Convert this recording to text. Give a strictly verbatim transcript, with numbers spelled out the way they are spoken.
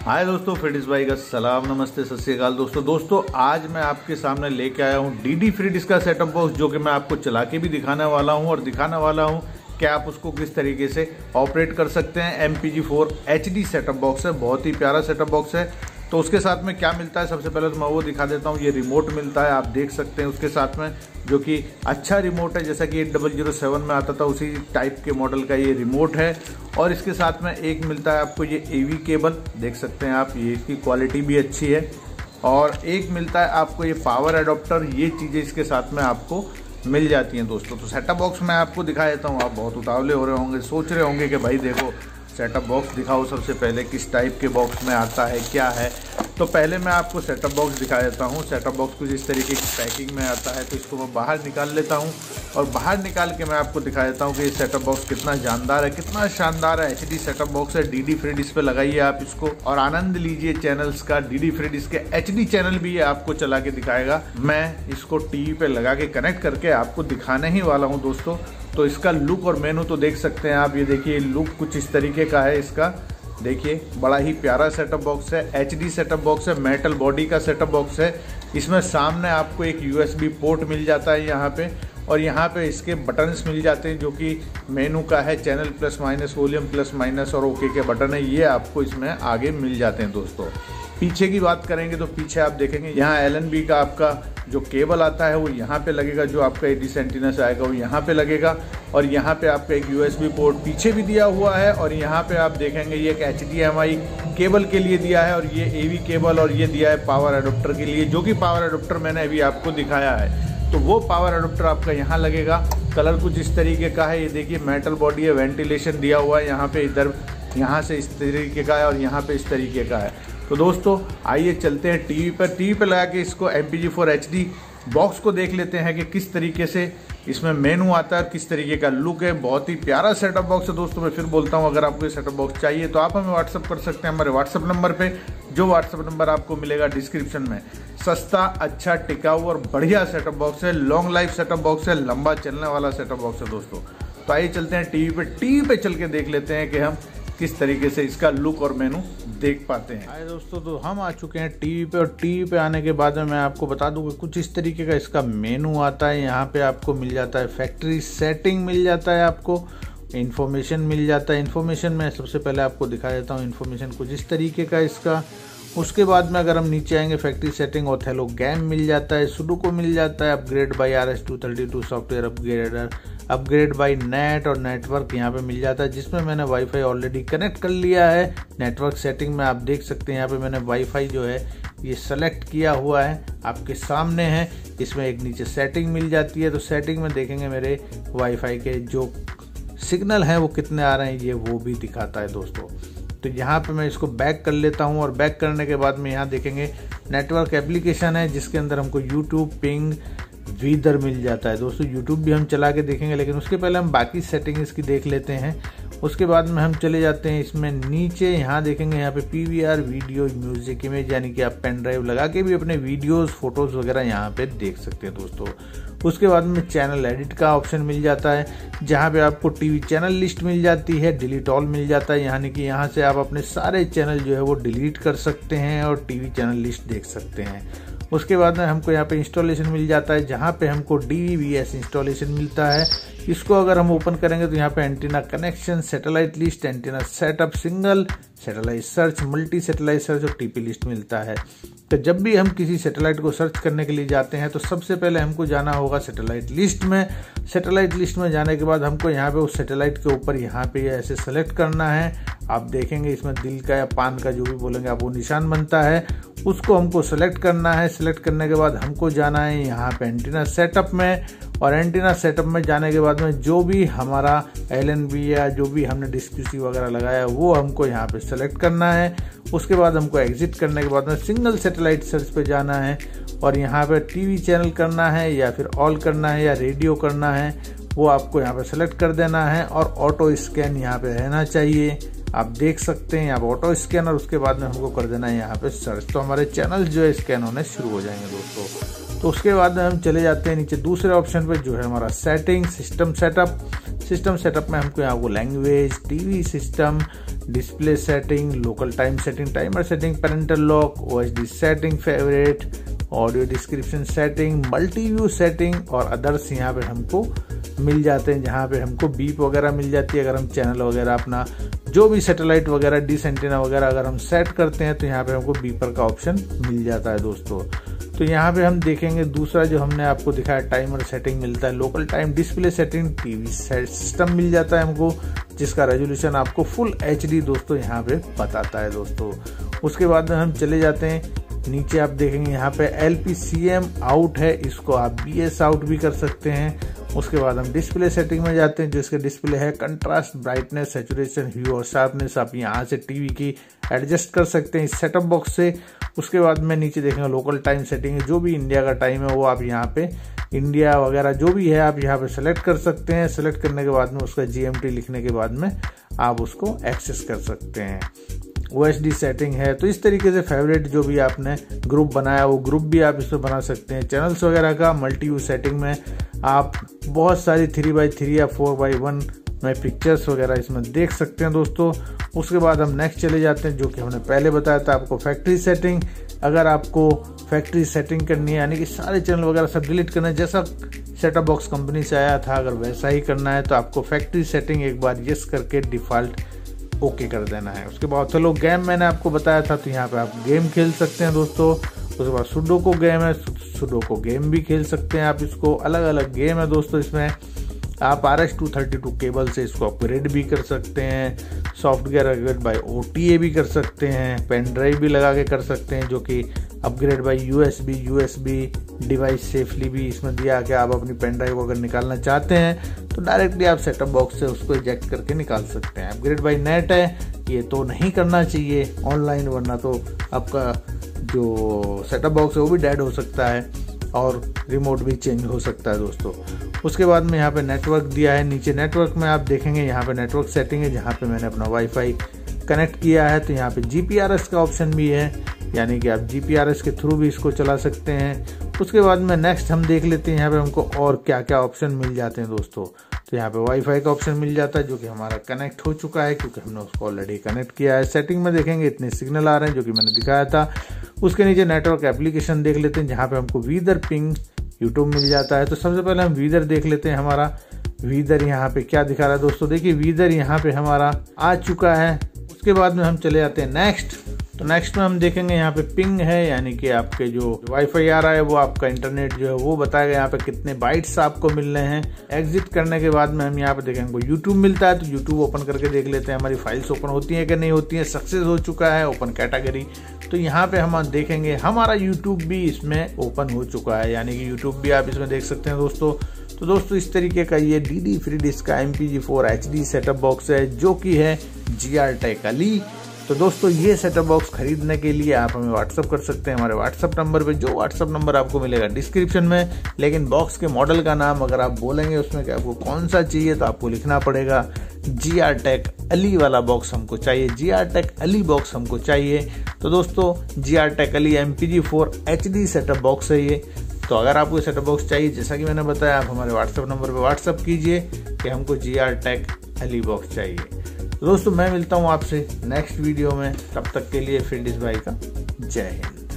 हाय दोस्तों, फिडिस भाई का सलाम, नमस्ते, सत श्री अकाल। दोस्तों दोस्तों आज मैं आपके सामने लेके आया हूँ डीडी फ्रीडिश का सेटअप बॉक्स, जो कि मैं आपको चला के भी दिखाने वाला हूँ और दिखाने वाला हूँ कि आप उसको किस तरीके से ऑपरेट कर सकते हैं। M P G four H D setup box है, बहुत ही प्यारा सेटअप बॉक्स है। तो उसके साथ में क्या मिलता है, सबसे पहले तो मैं वो दिखा देता हूँ। ये रिमोट मिलता है, आप देख सकते हैं उसके साथ में, जो कि अच्छा रिमोट है, जैसा कि एट डबल जीरो सेवन में आता था उसी टाइप के मॉडल का ये रिमोट है। और इसके साथ में एक मिलता है आपको ये ए वी केबल, देख सकते हैं आप, ये इसकी क्वालिटी भी अच्छी है। और एक मिलता है आपको ये पावर एडोप्टर, ये चीज़ें इसके साथ में आपको मिल जाती हैं दोस्तों। तो सेटअप बॉक्स मैं आपको दिखा देता हूँ। आप बहुत उतावले हो रहे होंगे, सोच रहे होंगे कि भाई देखो सेटअप बॉक्स दिखाओ सबसे पहले, किस टाइप के बॉक्स में आता है, क्या है। तो पहले मैं आपको सेटअप बॉक्स दिखा देता हूँ। सेटअप बॉक्स कुछ इस तरीके की पैकिंग में आता है, तो इसको मैं बाहर निकाल लेता हूँ और बाहर निकाल के मैं आपको दिखा देता हूँ कि ये सेटअप बॉक्स कितना जानदार है, कितना शानदार है। एच डी सेटअप बॉक्स है, डीडी फ्रीडिश पे लगाइए आप इसको और आनंद लीजिए चैनल्स का। डीडी फ्रीडिश के एच डी चैनल भी ये आपको चला के दिखाएगा। मैं इसको टीवी पे लगा के कनेक्ट करके आपको दिखाने ही वाला हूँ दोस्तों। तो इसका लुक और मेनू तो देख सकते हैं आप, ये देखिए लुक कुछ इस तरीके का है इसका। देखिए बड़ा ही प्यारा सेटअप बॉक्स है, एच डी सेटअप बॉक्स है, मेटल बॉडी का सेटअप बॉक्स है। इसमें सामने आपको एक यू एस बी पोर्ट मिल जाता है यहाँ पे, और यहाँ पे इसके बटन्स मिल जाते हैं, जो कि मेनू का है, channel plus minus, volume plus minus और ओके के बटन है, ये आपको इसमें आगे मिल जाते हैं दोस्तों। पीछे की बात करेंगे तो पीछे आप देखेंगे यहाँ एल एन बी का आपका जो केबल आता है वो यहाँ पे लगेगा, जो आपका एटी सेंटीना से आएगा वो यहाँ पे लगेगा। और यहाँ पे आपका एक यू एस बी पोर्ट पीछे भी दिया हुआ है, और यहाँ पे आप देखेंगे ये एक H D M I cable के लिए दिया है, और ये ए वी केबल, और ये दिया है पावर एडोप्टर के लिए, जो कि पावर एडोप्टर मैंने अभी आपको दिखाया है। तो वो पावर एडोप्टर आपका यहाँ लगेगा। कलर कुछ इस तरीके का है, ये देखिए मेटल बॉडी है, वेंटिलेशन दिया हुआ है यहाँ पे, इधर यहाँ से इस तरीके का है और यहाँ पे इस तरीके का है। तो दोस्तों आइए चलते हैं टीवी पर, टीवी पर लगा के इसको M P G four H D box को देख लेते हैं कि किस तरीके से इसमें मेनू आता है और किस तरीके का लुक है। बहुत ही प्यारा सेटअप बॉक्स है दोस्तों। मैं फिर बोलता हूं, अगर आपको ये सेटअप बॉक्स चाहिए तो आप हमें व्हाट्सअप कर सकते हैं हमारे व्हाट्सअप नंबर पे, जो व्हाट्सअप नंबर आपको मिलेगा डिस्क्रिप्शन में। सस्ता, अच्छा, टिकाऊ और बढ़िया सेटअप बॉक्स है, लॉन्ग लाइफ सेटअप बॉक्स है, लंबा चलने वाला सेटअप बॉक्स है दोस्तों। तो आइए चलते हैं टीवी पे, टीवी पे चल के देख लेते हैं कि हम किस तरीके से इसका लुक और मेनू देख पाते हैं। आए दोस्तों, तो हम आ चुके हैं टीवी पे, और टीवी पे आने के बाद में मैं आपको बता दूं कि कुछ इस तरीके का इसका मेनू आता है। यहाँ पे आपको मिल जाता है फैक्ट्री सेटिंग, मिल जाता है आपको इन्फॉर्मेशन, मिल जाता है इन्फॉर्मेशन। मैं सबसे पहले आपको दिखा देता हूँ इन्फॉर्मेशन कुछ इस तरीके का इसका। उसके बाद में अगर हम नीचे आएंगे, फैक्ट्री सेटिंग ओथेलो गेम मिल जाता है, सुडोकू मिल जाता है, upgrade by R S two thirty two software upgrader, upgrade by net और नेटवर्क यहाँ पे मिल जाता है, जिसमें मैंने वाईफाई ऑलरेडी कनेक्ट कर लिया है। नेटवर्क सेटिंग में आप देख सकते हैं यहाँ पे मैंने वाईफाई जो है ये सेलेक्ट किया हुआ है, आपके सामने है। इसमें एक नीचे सेटिंग मिल जाती है, तो सेटिंग में देखेंगे मेरे वाईफाई के जो सिग्नल हैं वो कितने आ रहे हैं, ये वो भी दिखाता है दोस्तों। तो यहाँ पे मैं इसको बैक कर लेता हूँ, और बैक करने के बाद में यहाँ देखेंगे नेटवर्क एप्लीकेशन है, जिसके अंदर हमको यूट्यूब, पिंग, वीदर मिल जाता है दोस्तों। यूट्यूब भी हम चला के देखेंगे, लेकिन उसके पहले हम बाकी सेटिंग इसकी देख लेते हैं। उसके बाद में हम चले जाते हैं इसमें नीचे, यहाँ देखेंगे यहाँ पे P V R, video, music, image, यानी कि आप पेन ड्राइव लगा के भी अपने वीडियोस, फोटोज वगैरह यहाँ पे देख सकते हैं दोस्तों। उसके बाद में चैनल एडिट का ऑप्शन मिल जाता है, जहाँ पे आपको टीवी चैनल लिस्ट मिल जाती है, डिलीट ऑल मिल जाता है, यानी कि यहाँ से आप अपने सारे चैनल जो है वो डिलीट कर सकते हैं और टीवी चैनल लिस्ट देख सकते हैं। उसके बाद में हमको यहाँ पे इंस्टॉलेशन मिल जाता है, जहाँ पे हमको डी वी एस इंस्टॉलेशन मिलता है। इसको अगर हम ओपन करेंगे तो यहाँ पे antenna connection, satellite list, antenna setup, single satellite search, multi satellite search और टीपी लिस्ट मिलता है। तो जब भी हम किसी सैटेलाइट को सर्च करने के लिए जाते हैं तो सबसे पहले हमको जाना होगा सैटेलाइट लिस्ट में। सैटेलाइट लिस्ट में जाने के बाद हमको यहाँ पे उस सैटेलाइट के ऊपर यहाँ पे ऐसे सेलेक्ट करना है। आप देखेंगे इसमें दिल का या पान का जो भी बोलेंगे आप, वो निशान बनता है, उसको हमको सेलेक्ट करना है। सेलेक्ट करने के बाद हमको जाना है यहाँ पे एंटीना सेटअप में, और एंटीना सेटअप में जाने के बाद में जो भी हमारा एल एन बी या जो भी हमने डिस्क्यूसी वगैरह लगाया है वो हमको यहाँ पे सेलेक्ट करना है। उसके बाद हमको एग्जिट करने के बाद में सिंगल सैटेलाइट सर्च पे जाना है, और यहाँ पे टीवी चैनल करना है या फिर ऑल करना है या रेडियो करना है, वो आपको यहाँ पे सेलेक्ट कर देना है। और ऑटो स्कैन यहाँ पे रहना चाहिए, आप देख सकते हैं यहाँ पे ऑटो स्कैन, और उसके बाद में हमको कर देना है यहाँ पे सर्च। तो हमारे चैनल जो है स्कैन होने शुरू हो जाएंगे दोस्तों। तो उसके बाद में हम चले जाते हैं नीचे दूसरे ऑप्शन पे, जो है हमारा setting, system setup. System setup में हमको यहाँ को language, TV system, display setting, local time setting, timer setting, parental lock, OSD setting, favourite, audio description setting, multi view setting और अदर्स यहाँ पे हमको मिल जाते हैं, जहाँ पे हमको बीप वगैरह मिल जाती है। अगर हम चैनल वगैरह अपना जो भी सैटेलाइट वगैरह, डिश एंटीना वगैरह अगर हम सेट करते हैं तो यहाँ पे हमको बीपर का ऑप्शन मिल जाता है दोस्तों। तो यहाँ पे हम देखेंगे दूसरा जो हमने आपको दिखाया टाइमर सेटिंग मिलता है, local time display setting, TV system मिल जाता है हमको, जिसका रेजोल्यूशन आपको फुल एच डी दोस्तों यहाँ पे बताता है दोस्तों। उसके बाद में हम चले जाते हैं नीचे, आप देखेंगे यहाँ पे L P C M out है, इसको आप बी एस आउट भी कर सकते हैं। उसके बाद हम डिस्प्ले सेटिंग में जाते हैं, जो इसका डिस्प्ले है कंट्रास्ट, ब्राइटनेस, सैचुरेशन, ह्यू और शार्पनेस आप यहाँ से टीवी की एडजस्ट कर सकते हैं इस सेटअप बॉक्स से। उसके बाद में नीचे देखेंगे लोकल टाइम सेटिंग है, जो भी इंडिया का टाइम है वो आप यहाँ पे इंडिया वगैरह जो भी है आप यहाँ पे सेलेक्ट कर सकते हैं। सेलेक्ट करने के बाद में उसका जी एम टी लिखने के बाद में आप उसको एक्सेस कर सकते हैं। ओएसडी सेटिंग है, तो इस तरीके से फेवरेट जो भी आपने ग्रुप बनाया वो ग्रुप भी आप इसमें बना सकते हैं। चैनल्स वगैरह का मल्टी व्यू सेटिंग में आप बहुत सारी थ्री बाई थ्री या फोर बाई वन में पिक्चर्स वगैरह इसमें देख सकते हैं दोस्तों। उसके बाद हम नेक्स्ट चले जाते हैं, जो कि हमने पहले बताया था आपको फैक्ट्री सेटिंग। अगर आपको फैक्ट्री सेटिंग करनी है, यानी कि सारे चैनल वगैरह सब डिलीट करना है, जैसा सेटअप बॉक्स कंपनी से आया था अगर वैसा ही करना है तो आपको फैक्ट्री सेटिंग एक बार यस करके डिफॉल्ट ओके कर देना है। उसके बाद चलो गेम मैंने आपको बताया था, तो यहाँ पे आप गेम खेल सकते हैं दोस्तों। उसके बाद सुडोको गेम है, सुडोको गेम भी खेल सकते हैं आप, इसको अलग अलग गेम है दोस्तों। इसमें आप R S two thirty two cable से इसको अपग्रेड भी कर सकते हैं, software upgrade by O T A भी कर सकते हैं, पेन ड्राइव भी लगा के कर सकते हैं, जो कि upgrade by U S B U S B device safely भी इसमें दिया कि आप अपनी पेन ड्राइव अगर निकालना चाहते हैं तो डायरेक्टली आप सेटअप बॉक्स से उसको इजेक्ट करके निकाल सकते हैं। अपग्रेड बाय नेट है, ये तो नहीं करना चाहिए ऑनलाइन, वरना तो आपका जो सेटअप बॉक्स है वो भी डेड हो सकता है और रिमोट भी चेंज हो सकता है दोस्तों। उसके बाद में यहाँ पे नेटवर्क दिया है, नीचे नेटवर्क में आप देखेंगे यहाँ पे नेटवर्क सेटिंग है, जहाँ पे मैंने अपना वाईफाई कनेक्ट किया है। तो यहाँ पे जी पी आर एस का ऑप्शन भी है, यानी कि आप जी पी आर एस के थ्रू भी इसको चला सकते हैं। उसके बाद में नेक्स्ट हम देख लेते हैं यहाँ पे हमको और क्या क्या ऑप्शन मिल जाते हैं दोस्तों। तो यहाँ पे वाईफाई का ऑप्शन मिल जाता है, जो कि हमारा कनेक्ट हो चुका है क्योंकि हमने उसको ऑलरेडी कनेक्ट किया है। सेटिंग में देखेंगे इतने सिग्नल आ रहे हैं जो कि मैंने दिखाया था। उसके नीचे नेटवर्क एप्लीकेशन देख लेते हैं, जहाँ पे हमको वीदर पिंग यूट्यूब मिल जाता है। तो सबसे पहले हम वीदर देख लेते हैं, हमारा वीदर यहाँ पे क्या दिखा रहा है दोस्तों। देखिए वीदर यहाँ पे हमारा आ चुका है। उसके बाद में हम चले जाते हैं नेक्स्ट। तो नेक्स्ट में हम देखेंगे यहाँ पे पिंग है, यानी कि आपके जो वाईफाई आ रहा है वो आपका इंटरनेट जो है वो बताएगा यहाँ पे कितने बाइट्स आपको मिल रहे हैं। एग्जिट करने के बाद में हम यहाँ पे देखेंगे यूट्यूब मिलता है, तो यूट्यूब ओपन करके देख लेते हैं हमारी फाइल्स ओपन होती हैं कि नहीं होती हैं। सक्सेस हो चुका है ओपन कैटेगरी, तो यहाँ पे हम देखेंगे हमारा यूट्यूब भी इसमें ओपन हो चुका है, यानी कि यूट्यूब भी आप इसमें देख सकते हैं दोस्तों। तो दोस्तों इस तरीके का ये डी डी फ्री डिस्क का M P G four H D setup box है, जो कि है जी आर टेक अली। तो दोस्तों ये सेटअप बॉक्स खरीदने के लिए आप हमें व्हाट्सअप कर सकते हैं हमारे व्हाट्सअप नंबर पे, जो व्हाट्सअप नंबर आपको मिलेगा डिस्क्रिप्शन में। लेकिन बॉक्स के मॉडल का नाम अगर आप बोलेंगे उसमें कि आपको कौन सा चाहिए, तो आपको लिखना पड़ेगा जी आर टेक अली वाला बॉक्स हमको चाहिए, G R tech Ali box हमको चाहिए। तो दोस्तों G R tech Ali M P G four H D setup box है ये। तो अगर आपको सेटअप बॉक्स चाहिए, जैसा कि मैंने बताया, आप हमारे व्हाट्सएप नंबर पे व्हाट्सएप कीजिए कि हमको G R tech Ali box चाहिए। तो दोस्तों मैं मिलता हूँ आपसे नेक्स्ट वीडियो में, तब तक के लिए फ्री डिश भाई का जय हिंद।